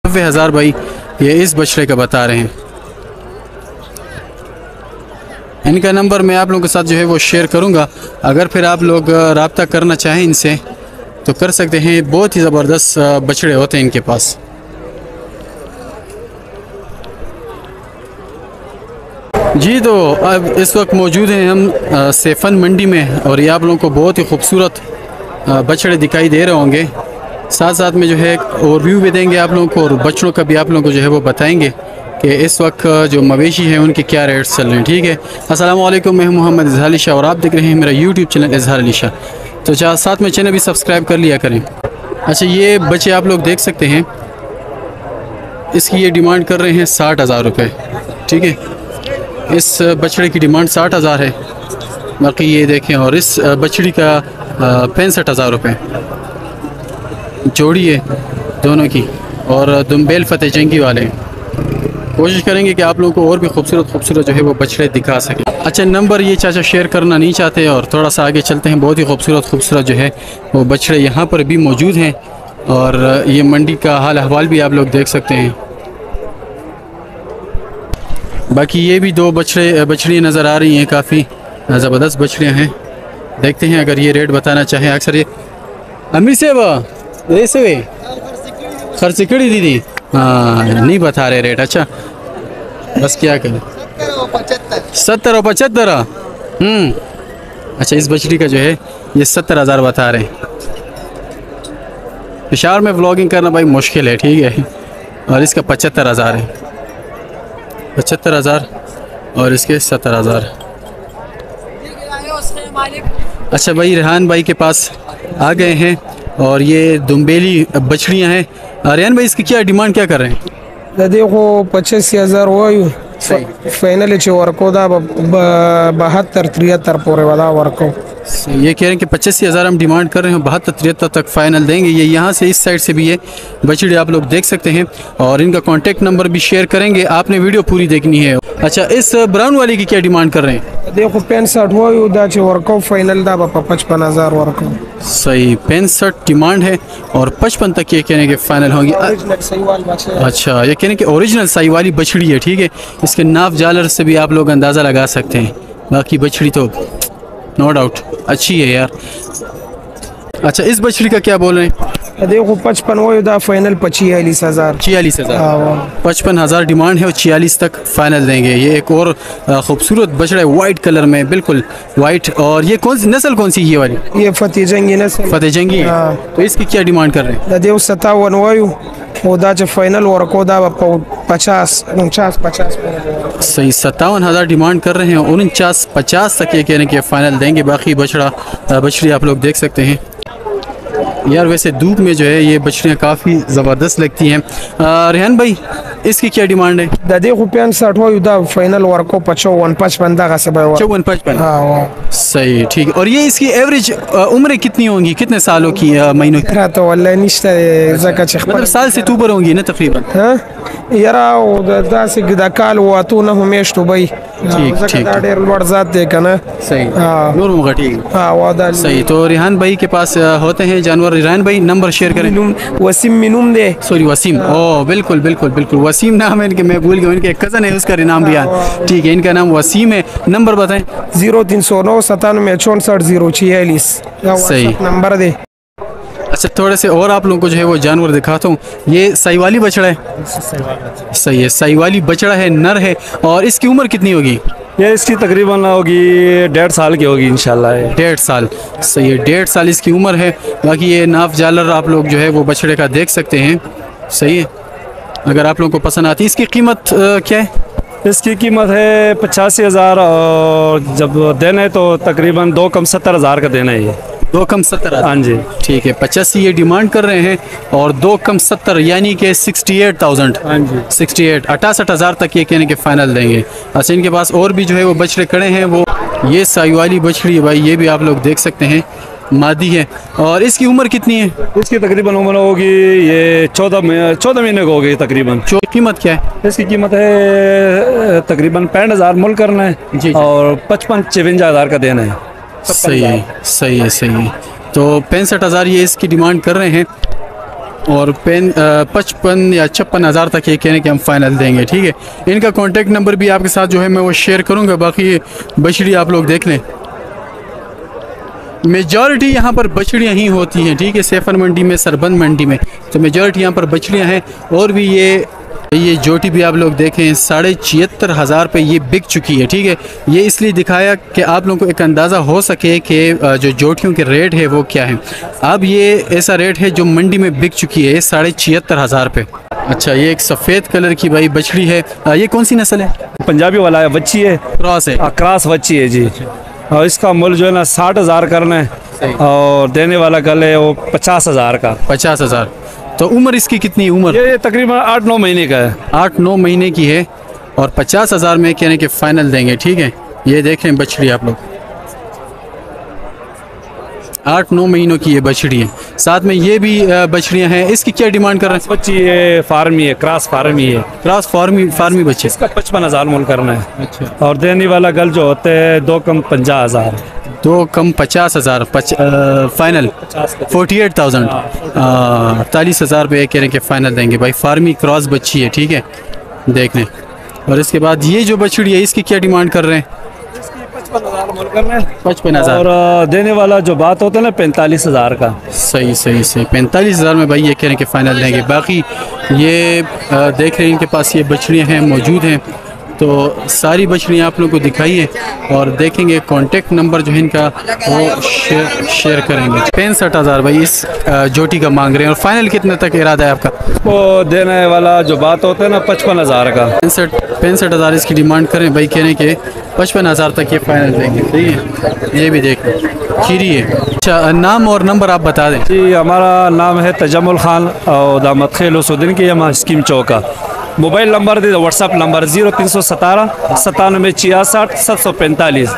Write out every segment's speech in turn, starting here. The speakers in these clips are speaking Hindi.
90,000 भाई ये इस बछड़े का बता रहे हैं। इनका नंबर मैं आप लोगों के साथ जो है वो शेयर करूंगा। अगर फिर आप लोग रब्ता करना चाहें इनसे तो कर सकते हैं। बहुत ही ज़बरदस्त बछड़े होते हैं इनके पास। जी तो अब इस वक्त मौजूद हैं हम सेफन मंडी में और ये आप लोगों को बहुत ही खूबसूरत बछड़े दिखाई दे रहे होंगे। साथ साथ में जो है ओवरव्यू भी देंगे आप लोगों को और बछड़ों का भी आप लोगों को जो है वो बताएंगे कि इस वक्त जो मवेशी हैं उनके क्या रेट्स चल रहे हैं। ठीक है, अस्सलाम वालेकुम, मैं मोहम्मद इजहार अली शाह और आप देख रहे हैं मेरा यूट्यूब चैनल इजहार अली शाह। तो साथ में चैनल भी सब्सक्राइब कर लिया करें। अच्छा, ये बच्चे आप लोग देख सकते हैं, इसकी ये डिमांड कर रहे हैं 60,000 रुपये। ठीक है, इस बछड़े की डिमांड 60,000 है। बाकी ये देखें, और इस बछड़ी का 65,000 रुपये जोड़ी है दोनों की। और दुम्बेल फतेह जंगी वाले हैं। कोशिश करेंगे कि आप लोगों को और भी खूबसूरत जो है वो बछड़े दिखा सकें। अच्छा, नंबर ये चाचा शेयर करना नहीं चाहते और थोड़ा सा आगे चलते हैं। बहुत ही खूबसूरत जो है वो बछड़े यहाँ पर भी मौजूद हैं और ये मंडी का हाल अहवाल भी आप लोग देख सकते हैं। बाकी ये भी दो बछड़ियाँ नज़र आ रही हैं, काफ़ी ज़बरदस्त बछड़ियाँ हैं। देखते हैं अगर ये रेट बताना चाहें। अक्सर ये अमीर से खर्चिकड़ी दीदी हाँ नहीं बता रहे रेट। अच्छा, बस क्या करें, 70 और 75। अच्छा, इस बछड़ी का जो है ये 70,000 बता रहे हैं। पेशावर में व्लॉगिंग करना भाई मुश्किल है। ठीक है, और इसका 75,000 है। 75,000 और इसके 70,000। अच्छा भाई, रेहान भाई के पास आ गए हैं और ये दुम्बेली बछड़ियाँ हैं। रेहान भाई, इसकी क्या डिमांड क्या कर रहे हैं? देखो 85,000 वायु फाइनल वर्को 72-73 पूरे वाला वर्को। ये कह रहे हैं कि 85,000 हम डिमांड कर रहे हैं, 72-73 तक फाइनल देंगे। ये यहाँ से इस साइड से भी ये बछड़ी आप लोग देख सकते हैं और इनका कांटेक्ट नंबर भी शेयर करेंगे। आपने वीडियो पूरी देखनी है। अच्छा, इस ब्राउन वाले की क्या डिमांड कर रहे हैं? देखो 65 वर्को फाइनल 55,000 वर्को। सही, 65 डिमांड है और 55 तक ये कहने के फाइनल होंगी। अच्छा, ये कहने के ओरिजिनल सही वाली बछड़ी है। ठीक है, इसके नाप जालर से भी आप लोग अंदाज़ा लगा सकते हैं। बाकी बछड़ी तो नो डाउट अच्छी है यार। अच्छा, इस बछड़ी का क्या बोल रहे हैं? देखो 55 वो फाइनल 46,000। 46,000, 55,000 डिमांड है और 46 तक फाइनल देंगे। ये एक और खूबसूरत बछड़ा है, वाइट कलर में, बिल्कुल वाइट। और ये कौन सी नस्ल, कौन सी ये वाली? ये फतेह जंगी नस्ल। फतेह जंगी है। तो इसकी क्या डिमांड कर रहे हैं? देखो 57 वायु फाइनल वर्को 50 सही, 57,000 डिमांड कर रहे हैं। 49-50 तक ये कहने के फाइनल देंगे। बाकी बछड़ी आप लोग देख सकते हैं यार। वैसे धूप में जो है ये बछड़ियाँ काफ़ी ज़बरदस्त लगती हैं। रेहान भाई, इसकी क्या डिमांड है? देखो 65 फाइनल वर्को 54-55। सही, ठीक है। और ये इसकी एवरेज उम्र कितनी होंगी, कितने सालों की, महीनों की? तो वाला मतलब साल से ऊपर होंगी ना तकरीबन? यारा से गिदाकाल वो तो ना हमेश तो भाई ठीक डेर लड़ जाते कना। सही, नूर मुगा, ठीक। हां वादा सही। तो रेहान भाई के पास होते हैं जानवर। रेहान भाई, नंबर शेयर करें। वसीम मिनुम दे, सॉरी वसीम। ओह बिल्कुल बिल्कुल बिल्कुल, वसीम नाम है इनके, मैं भूल गया। इनके एक कज़न है, उसका नाम रियान। ठीक है, इनका नाम वसीम है। नंबर बताएं। 0309 97 64 046 सही नंबर दे। अच्छा, थोड़े से और आप लोगों को जो है वो जानवर दिखाता हूँ। ये साहिवाली बछड़ा है। सही है, साहिवाली बछड़ा है, नर है। और इसकी उम्र कितनी होगी? ये इसकी तकरीबन होगी 1.5 साल की होगी इंशाल्लाह। 1.5 साल, सही है, 1.5 साल इसकी उम्र है। बाकी ये नाफ जालर आप लोग जो है वो बछड़े का देख सकते हैं। सही है, अगर आप लोगों को पसंद आती है। इसकी कीमत क्या है? इसकी कीमत है 85,000 और जब देना है तो तकरीबन 2 कम 70,000 का देना है। ये 2 कम 70। हाँ जी, ठीक है, 85 ये डिमांड कर रहे हैं और 2 कम 70 यानी कि 68,000। हाँ जी, 68,000 तक ये कहने के फाइनल देंगे। अच्छा, इनके पास और भी जो है वो बछड़े खड़े हैं। वो ये साहिवाली बछड़ी है भाई, ये भी आप लोग देख सकते हैं, मादी है। और इसकी उम्र कितनी है? इसकी तकरीबन उम्र होगी ये 14 महीने को होगी तकरीबन। कीमत क्या है? इसकी कीमत है तकरीबन 65,000 मूल करना है जी। और 55-52,000 का देना है। सही है, सही है, सही है। तो 65,000 ये इसकी डिमांड कर रहे हैं। और 55 या 56 हज़ार तक ये कहने कि हम फाइनल देंगे। ठीक है, इनका कॉन्टेक्ट नंबर भी आपके साथ जो है मैं वो शेयर करूँगा। बाकी बछड़ी आप लोग देख लें, मेजॉरिटी यहाँ पर बछड़ियाँ ही होती हैं। ठीक है, सैफन मंडी में, सरबंद मंडी में तो मेजॉरिटी यहाँ पर बछड़ियाँ हैं। और भी ये जोटी भी आप लोग देखें 76,500 हज़ार पे ये बिक चुकी है। ठीक है, ये इसलिए दिखाया कि आप लोगों को एक अंदाज़ा हो सके कि जो जोटियों के रेट है वो क्या है। अब ये ऐसा रेट है जो मंडी में बिक चुकी है 76,500 हज़ार पे। अच्छा, ये एक सफ़ेद कलर की भाई बछड़ी है, ये कौन सी नस्ल है? पंजाबी वाला है, बच्ची है, क्रॉस है। क्रॉस बच्ची है जी। और इसका मूल्य जो है ना 60,000 करना है और देने वाला कल है वो 50,000 का। 50,000। तो उम्र इसकी कितनी उम्र? ये तकरीबन 8-9 महीने का है। 8-9 महीने की है और 50,000 में कहने के फाइनल देंगे। ठीक है, ये देख लें बछड़ी आप लोग, 8-9 महीनों की ये बछड़ी है। साथ में ये भी बछड़ियाँ हैं। इसकी क्या डिमांड कर रहे हैं? बच्ची है, फार्मी है, क्रॉस फार्मी है, क्रॉस फार्मी बच्चे। इसका 55,000 मूल्य करना है। अच्छा, और देने वाला गल जो होते हैं 2 कम 50,000। 2 कम 50,000 फाइनल 48,000। 48,000 पे कह रहे हैं कि फाइनल देंगे भाई। फार्मी क्रॉस बच्ची है। ठीक है, देख लें। और इसके बाद ये जो बछड़ी है इसकी क्या डिमांड कर रहे हैं? 55,000। और देने वाला जो बात होता है ना 45,000 का। सही 45,000 में भाई ये कह रहे हैं कि फाइनल देंगे। बाकी ये देख रहे हैं इनके पास ये बछड़ियाँ हैं, मौजूद हैं। तो सारी बछड़ियाँ आप लोगों को दिखाई है और देखेंगे कॉन्टेक्ट नंबर जो है इनका वो शेयर करेंगे। 65,000 भाई इस जोटी का मांग रहे हैं। और फाइनल कितने तक इरादा है आपका? वो देने वाला जो बात होता है ना 55,000 का। 65,000 इसकी डिमांड करें भाई, कहने के 55,000 तक ये फाइनल देंगे। सही है, ये भी देख खीरी है। अच्छा, नाम और नंबर आप बता दें। जी, हमारा नाम है तजम्मुल खान और दामद खेल उसुद्दीन की, हम स्कीम चौका। मोबाइल नंबर दे, व्हाट्सअप नंबर 0317 9766 745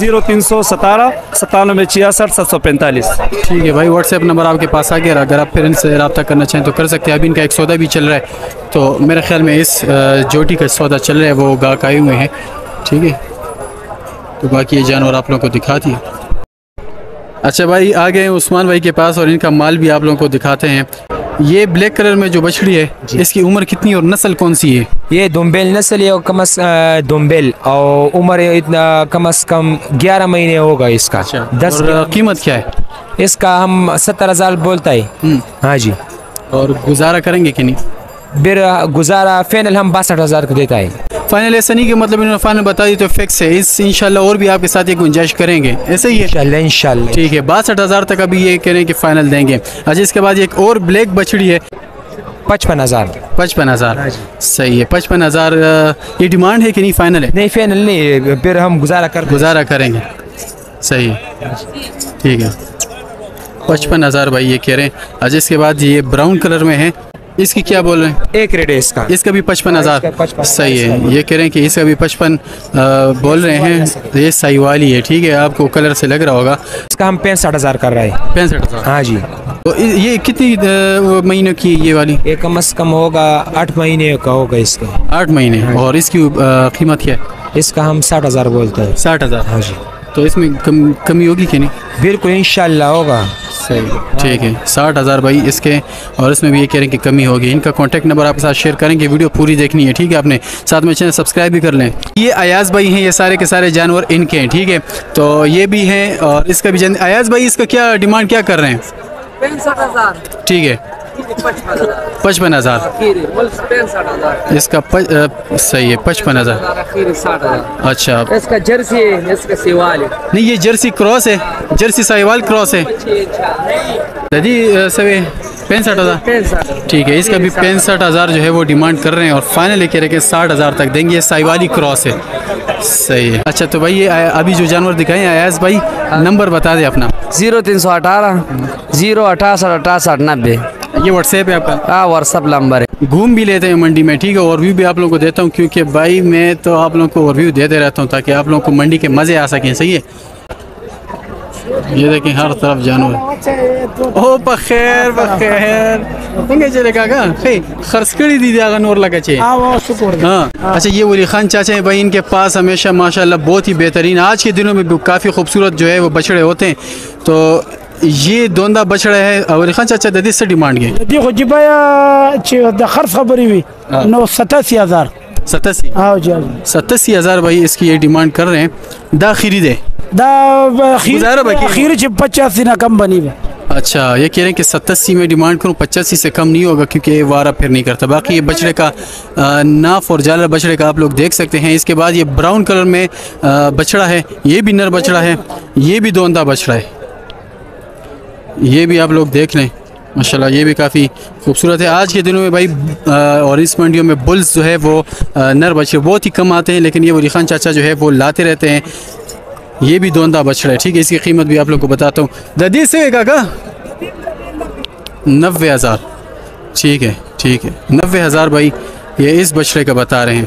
0317 9766 745। ठीक है भाई, व्हाट्सएप नंबर आपके पास आ गया। अगर आप फिर इनसे रब्ता करना चाहें तो कर सकते हैं। अभी इनका एक सौदा भी चल रहा है, तो मेरे ख्याल में इस जोटी का सौदा चल रहा है, वो गाहक आए हुए हैं। ठीक है, तो बाकी ये जानवर आप लोगों को दिखा दिए। अच्छा भाई, आ गए उस्मान भाई के पास और इनका माल भी आप लोगों को दिखाते हैं। ये ब्लैक कलर में जो बछड़ी है इसकी उम्र कितनी और नस्ल कौन सी है? ये दुम्बेल नस्ल है, दुम्बेल, और उम्र इतना कम से कम 11 महीने होगा इसका। अच्छा, 10। और कीमत क्या है इसका? हम 70,000 बोलता है। हाँ जी। और गुजारा करेंगे कि नहीं? फिर गुजारा फाइनल हम 62,000 को देता है। फाइनल ऐसा नहीं कि मतलब इन्होंने फाइनल बता दी तो फिक्स है। इस इंशाल्लाह और भी आपके साथ ये गुंजाइश करेंगे, ऐसे ही है इंशाल्लाह। ठीक है, 62,000 तक अभी ये कह रहे हैं कि फाइनल देंगे। अच्छा, इसके बाद एक और ब्लैक बछड़ी है 55,000। 55,000 सही है। 55,000 ये डिमांड है कि नहीं फाइनल है? नहीं, फाइनल नहीं, फिर हम गुजारा करेंगे। सही है, ठीक है। 55,000 भाई ये कह रहे हैं। अच्छा, इसके बाद ये ब्राउन कलर में है, इसकी क्या बोल रहे हैं? एक रेट है इसका। इसका भी 55,000 सही है। ये कह रहे हैं कि इसका भी 55 बोल रहे हैं। ये साहिवाली है, ठीक है, आपको कलर से लग रहा होगा। इसका हम 65,000 कर रहे हैं। 65,000। हाँ जी। तो ये कितनी महीनों की ये वाली? ये कम से कम होगा 8 महीने का होगा इसका। 8 महीने। और इसकी कीमत क्या है? इसका हम 60,000 बोलते हैं। 60,000। हाँ जी। तो इसमें कमी होगी कि नहीं? बिल्कुल इंशाल्लाह होगा। सही, ठीक है। 60,000 भाई इसके, और इसमें भी ये कह रहे हैं कि कमी होगी। इनका कॉन्टैक्ट नंबर आपके साथ शेयर करेंगे। वीडियो पूरी देखनी है, ठीक है, आपने साथ में चैनल सब्सक्राइब भी कर लें। ये अयाज भाई हैं, ये सारे के सारे जानवर इनके हैं, ठीक है। तो ये भी हैं और इसका भी अयाज भाई, इसका क्या डिमांड क्या कर रहे हैं? 65,000। ठीक है, 55,000 इसका सही है। 55,000। अच्छा, इसका जर्सी है, इसका सेवाल है। नहीं, ये जर्सी क्रॉस है, जर्सी साहिवाल क्रॉस है। दादी सवे 65,000। ठीक है, इसका भी 65,000 जो है वो डिमांड कर रहे हैं और फाइनल कह रहे हैं कि 60,000 तक देंगे। ये साहिवाली क्रॉस है, सही है। अच्छा, तो भाई ये अभी जो जानवर दिखाए अयाज भाई, नंबर बता दें अपना। 0318 068 68 90। ये व्हाट्सएप है आपका? हाँ, व्हाट्सअप नंबर है। घूम भी लेते हैं मंडी में, ठीक है, ओवरव्यू भी आप लोगों को देता हूँ, क्योंकि भाई मैं तो आप लोगों को ओवरव्यू देते रहता हूँ ताकि आप लोगों को मंडी के मज़े आ सकें। सही है, ये देखें हर तरफ जानवर। ओ बखैर चलेगा का खर्चकड़ी दी जाएगा नूर लगा चाहिए। हाँ, अच्छा, ये वली खान चाचा है भाई, इनके पास हमेशा माशाल्लाह बहुत ही बेहतरीन, आज के दिनों में भी काफ़ी खूबसूरत जो है वो बछड़े होते हैं। तो ये दोंदा बछड़ा है और खान चाचा ददी से डिमांड के دي خو جبايا چې د خرڅ خبرې وي نو 87,000 87,000 भाई इसकी ये डिमांड कर रहे हैं। दा खरीद है دا गुजारा बाकी है। اخیر چې 85 نه कम बनी है। अच्छा, ये कह रहे हैं कि 87 में डिमांड करूँ, 85 से कम नहीं होगा क्योंकि ये वारा फिर नहीं करता। बाकी ये बछड़े का नाफ और जालर बछड़े का आप लोग देख सकते हैं। इसके बाद ये ब्राउन कलर में बछड़ा है, ये भी नर बछड़ा है, ये भी दोंदा बछड़ा है, ये भी आप लोग देख लें माशाल्लाह, ये भी काफ़ी खूबसूरत है। आज के दिनों में भाई और इस मंडियों में बुल्स जो है वो नर बछड़े बहुत ही कम आते हैं, लेकिन ये वली खान चाचा जो है वो लाते रहते हैं। ये भी दोंदा बछड़ा है, ठीक है। इसकी कीमत भी आप लोग को बताता हूँ। ददी से काका 90,000, ठीक है, ठीक है, 90,000 भाई ये इस बछड़े का बता रहे हैं।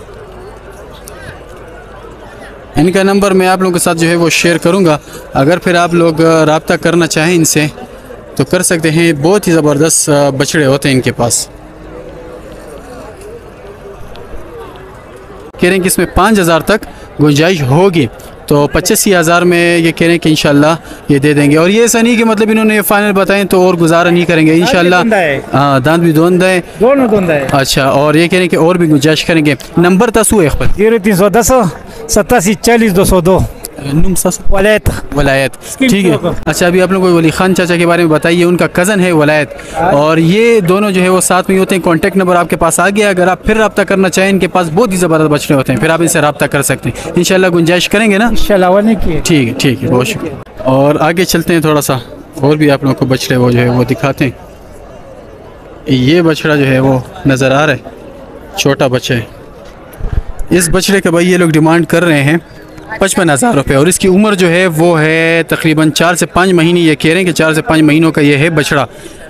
इनका नंबर मैं आप लोगों के साथ जो है वो शेयर करूँगा। अगर फिर आप लोग रब्ता करना चाहें इनसे तो कर सकते हैं। बहुत ही ज़बरदस्त बछड़े होते हैं इनके पास। कह रहे हैं कि इसमें 5,000 तक गुंजाइश होगी, तो 85,000 में ये कह रहे हैं कि इंशाल्लाह ये दे देंगे। और ये ऐसा नहीं कि मतलब इन्होंने फाइनल बताएं तो और गुजारा नहीं करेंगे इंशाल्लाह। हाँ, दांत भी दोंदा है, दोनों दोंदा है। अच्छा, और ये कह रहे हैं कि और भी गुंजाइश करेंगे। नंबर तसु है 0310 87 40 202 वलायत वलायत, ठीक है। अच्छा, अभी आप लोगों को वली खान चाचा के बारे में बताइए। उनका कज़न है वलायत, और ये दोनों जो है वो साथ में होते हैं। कॉन्टैक्ट नंबर आपके पास आ गया। अगर आप फिर रब्ता करना चाहें, इनके पास बहुत ही ज़बरदस्त बछड़े होते हैं, फिर आप इनसे रब्ता कर सकते हैं। इंशाल्लाह गुंजाइश करेंगे ना, ठीक है, ठीक है, बहुत शुक्रिया। और आगे चलते हैं थोड़ा सा, और भी आप लोगों को बछड़े वो जो है वो दिखाते हैं। ये बछड़ा जो है वो नज़र आ रहा है, छोटा बच्चा है। इस बछड़े का भाई ये लोग डिमांड कर रहे हैं 55,000 रुपये, और इसकी उम्र जो है वो है तकरीबन 4 से 5 महीने। ये कह रहे हैं कि 4 से 5 महीनों का ये है बछड़ा,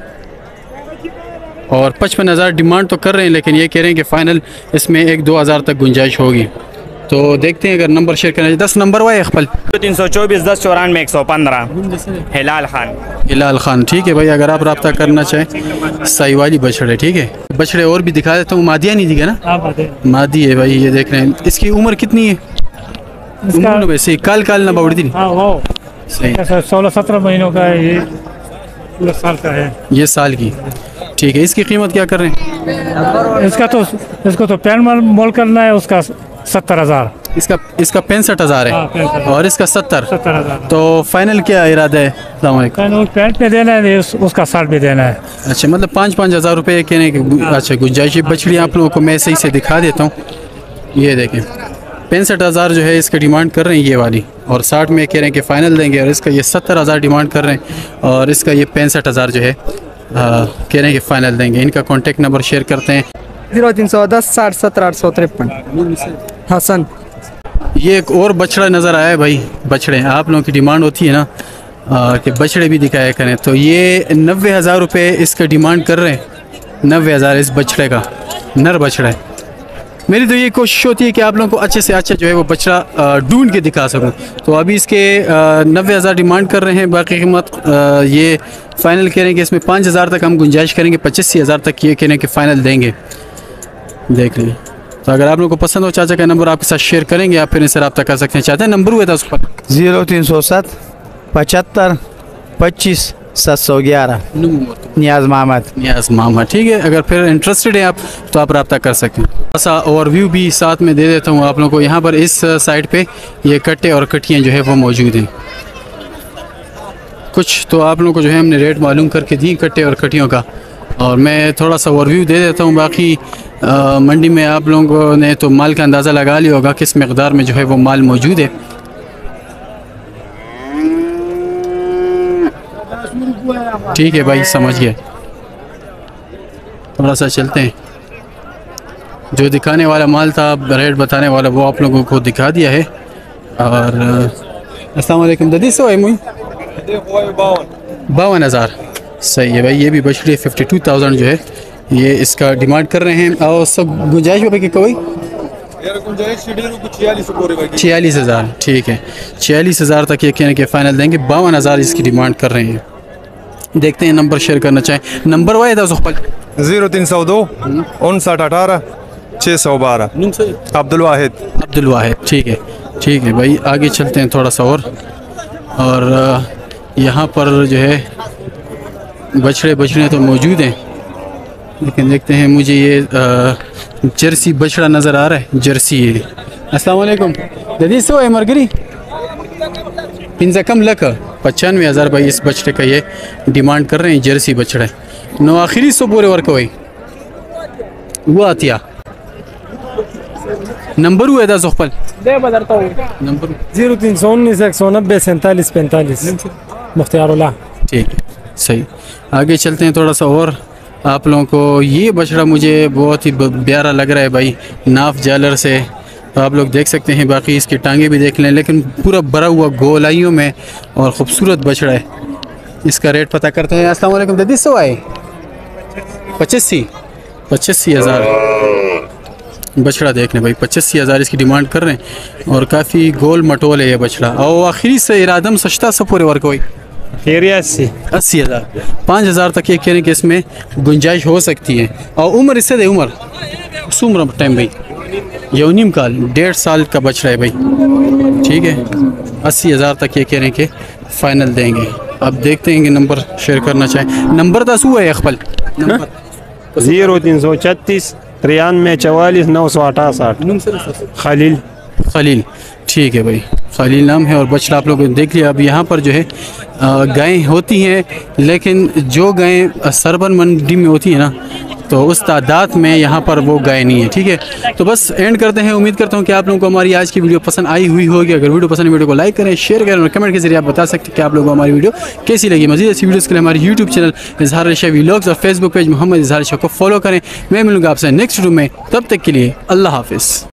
और 55,000 डिमांड तो कर रहे हैं, लेकिन ये कह रहे हैं कि फ़ाइनल इसमें 1-2 तक गुंजाइश होगी। तो देखते हैं, अगर नंबर शेयर करना है। 10 नंबर हुआ है खपल 324 10 94 115 हिलाल खान। हिलाल खान, ठीक है भाई। अगर आप रब्ता करना चाहें, सही वाली बछड़े, ठीक है। बछड़े और भी दिखा देता हूँ। मादिया नहीं दिखा ना, मादी है भाई, ये देख रहे हैं। इसकी उम्र कितनी है? उम्र वैसे काल काल ना बावड़ी थी, सही 16-17 महीनों का है, ये पूरा साल का है, ये साल की, ठीक है। इसकी कीमत क्या कर रहे हैं? इसको तो पैन मोल करना है, उसका 70,000। इसका 65,000 है, और इसका 70,000। तो फाइनल क्या इरादा है? पैंट पे देना है, उसका 60 पे देना है। अच्छा, मतलब 5-5 रुपये कहने की। अच्छा, गुंजाइश। बछड़ी आप लोगों को मैं सही से दिखा देता हूँ। ये देखें, 65,000 जो है इसका डिमांड कर रहे हैं ये वाली, और 60 में कह रहे हैं कि फ़ाइनल देंगे। और इसका ये 70,000 डिमांड कर रहे हैं, और इसका ये 65,000 जो है कह रहे हैं कि फ़ाइनल देंगे। इनका कॉन्टेक्ट नंबर शेयर करते हैं। 0310 60 17 853 हसन। ये एक और बछड़ा नज़र आया है भाई। बछड़े आप लोगों की डिमांड होती है ना कि बछड़े भी दिखाया करें, तो ये 90,000 रुपये इसका डिमांड कर रहे हैं। 90,000 इस बछड़े का, नर बछड़ा है। मेरी तो ये कोशिश होती है कि आप लोगों को अच्छे से अच्छा जो है वो बछड़ा ढूंढ के दिखा सकूं। तो अभी इसके 90,000 डिमांड कर रहे हैं। बाकी कीमत ये फ़ाइनल कह रहे हैं कि इसमें 5,000 तक हम गुंजाइश करेंगे, 85,000 तक ये कह रहे हैं कि फ़ाइनल देंगे। देख लें, तो अगर आप लोगों को पसंद हो, चाचा का नंबर आपके साथ शेयर करेंगे, आप फिर इनसे रब्ता कर सकते हैं। चाहते हैं नंबर हुआ था उस पर 0307 75 25 711 नियाज़ मोहम्मद। नियाज़ मोहम्मद, ठीक है। अगर फिर इंटरेस्टेड है आप, तो आप रब्ता कर सकते हैं। ऐसा ओवरव्यू भी साथ में दे देता हूँ आप लोगों को। यहाँ पर इस साइड पे ये कट्टे और कट्टियाँ जो है वो मौजूद हैं। कुछ तो आप लोगों को जो है हमने रेट मालूम करके दी कट्टे और कट्टियों का, और मैं थोड़ा सा ओवरव्यू दे देता हूँ। बाकी मंडी में आप लोगों ने तो माल का अंदाज़ा लगा लिया होगा किस मकदार में जो है वो माल मौजूद है। ठीक है भाई, समझ गए। थोड़ा सा चलते हैं। जो दिखाने वाला माल था, रेट बताने वाला, वो आप लोगों को दिखा दिया है। और अस्सलाम वालेकुम ददी से है मुई 52,000 सही है भाई। ये भी बछड़ी 52,000 जो है ये इसका डिमांड कर रहे हैं। और सब गुंजाइश भाई कोई 46,000, ठीक है। 46,000 तक ये कहने के फ़ाइनल देंगे। 52,000 इसकी डिमांड कर रहे हैं। देखते हैं नंबर शेयर करना चाहें। नंबर वाई था 0302 59 18 612 अब्दुल वाहिद, ठीक है, ठीक है भाई। आगे चलते हैं थोड़ा सा और यहाँ पर जो है बछड़े तो मौजूद हैं, लेकिन देखते हैं मुझे ये जर्सी बछड़ा नज़र आ रहा है, जर्सी है। अस्सलाम वालेकुम दीदी, सो है मरगरी पिंजा कम लक 95,000 भाई इस बछड़े का ये डिमांड कर रहे हैं, जर्सी बछड़ा है। नो आखिरी सो पूरे वर्क हुई वो आतिया नंबर हुआ था जोखपल नंबर 0319 190 47 45 मुख्तियारुल्लाह। ठीक है, सही। आगे चलते हैं थोड़ा सा और आप लोगों को। ये बछड़ा मुझे बहुत ही प्यारा लग रहा है भाई, नाफ जालर से आप लोग देख सकते हैं, बाकी इसकी टांगे भी देख लें, लेकिन पूरा भरा हुआ गोलाइयों में और ख़ूबसूरत बछड़ा है। इसका रेट पता करते हैं। अस्सलाम वालेकुम दीदी, सो आए 85,000 बछड़ा देख लें भाई, 85,000 इसकी डिमांड कर रहे हैं और काफ़ी गोल मटोल है ये बछड़ा। और आखिरी से इरादम सस्ता सा पूरे वर्क हुई 80,000 5,000 तक ये कह रहे हैं कि इसमें गुंजाइश हो सकती है। और उम्र इससे दे उम्र टाइम भाई यौनिम काल 1.5 साल का बछड़ा है भाई, ठीक है। 80,000 तक ये कह रहे हैं कि फ़ाइनल देंगे। अब देखते हैं कि नंबर शेयर करना चाहें। नंबर 10 हुआ है अकबल, 0336 93 44 968 खलील, ठीक है भाई, खलील नाम है। और बछड़ा आप लोगों ने देख लिया। अब यहाँ पर जो है गायें होती हैं, लेकिन जो गायें सरबन मंडी में होती है ना, तो उस तादाद में यहाँ पर वो गाय नहीं है, ठीक है। तो बस एंड करते हैं। उम्मीद करता हूँ कि आप लोगों को हमारी आज की वीडियो पसंद आई हुई होगी। अगर वीडियो पसंद है, वीडियो को लाइक करें, शेयर करें और कमेंट के जरिए आप बता सकते हैं कि आप लोगों को हमारी वीडियो कैसी लगी। मज़ीद ऐसी वीडियोज़ के लिए हमारे यूट्यूब चैनल इजहार रेशा व्लॉग्स और फेसबुक पेज मोहम्मद इजहार रेशा को फॉलो करें। मैं मिलूँगा आपसे नेक्स्ट वीडियो में, तब तक के लिए अल्लाह हाफिज़।